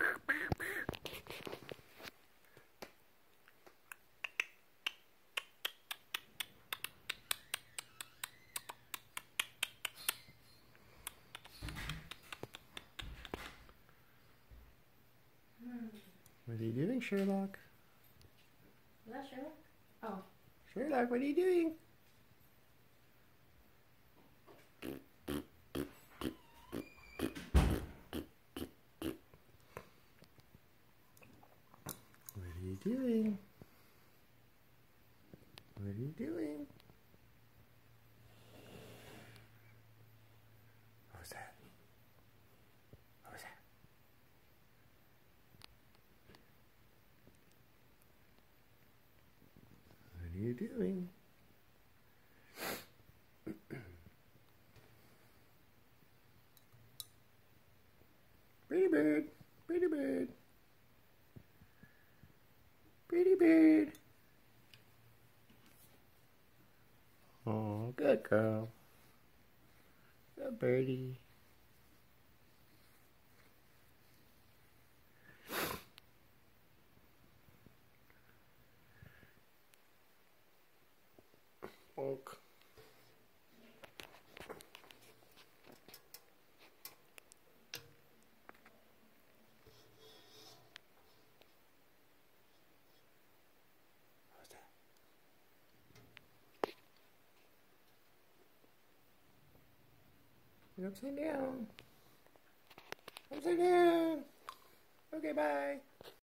What are you doing, Sherlock? Is that Sherlock? Oh. Sherlock, what are you doing? What are you doing? What are you doing? What was that? What was that? What are you doing? Pretty bird, pretty bird, pretty bird. Oh, good girl. Good birdie. Bonk. What's that? You're upside down. Upside down. Okay, bye.